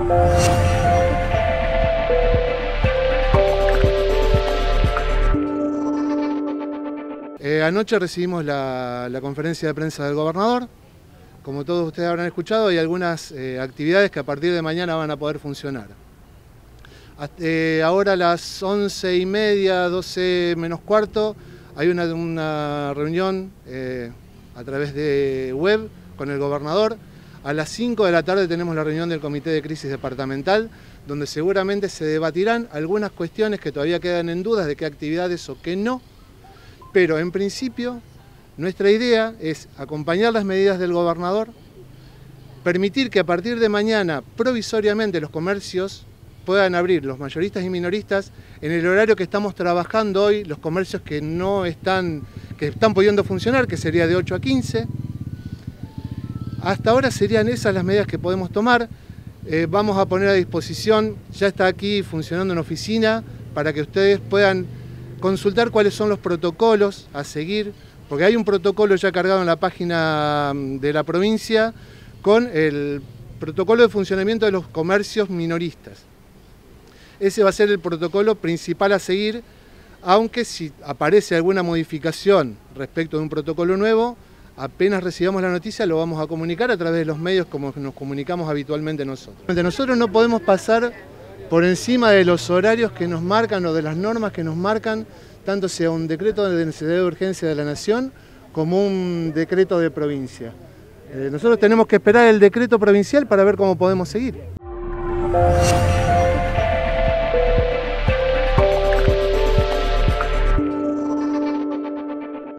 Anoche recibimos la conferencia de prensa del gobernador. Como todos ustedes habrán escuchado, hay algunas actividades que a partir de mañana van a poder funcionar. Ahora a las 11:30, 12 menos cuarto, hay una reunión a través de web con el gobernador. A las 5 de la tarde tenemos la reunión del Comité de Crisis Departamental, donde seguramente se debatirán algunas cuestiones que todavía quedan en dudas de qué actividades o qué no. Pero en principio, nuestra idea es acompañar las medidas del gobernador, permitir que a partir de mañana provisoriamente los comercios puedan abrir, los mayoristas y minoristas, en el horario que estamos trabajando hoy, los comercios que están pudiendo funcionar, que sería de 8 a 15. Hasta ahora serían esas las medidas que podemos tomar. Vamos a poner a disposición, ya está aquí funcionando una oficina, para que ustedes puedan consultar cuáles son los protocolos a seguir, porque hay un protocolo ya cargado en la página de la provincia con el protocolo de funcionamiento de los comercios minoristas. Ese va a ser el protocolo principal a seguir, aunque si aparece alguna modificación respecto de un protocolo nuevo, apenas recibamos la noticia lo vamos a comunicar a través de los medios como nos comunicamos habitualmente nosotros. Nosotros no podemos pasar por encima de los horarios que nos marcan o de las normas que nos marcan, tanto sea un decreto de necesidad de urgencia de la Nación como un decreto de provincia. Nosotros tenemos que esperar el decreto provincial para ver cómo podemos seguir.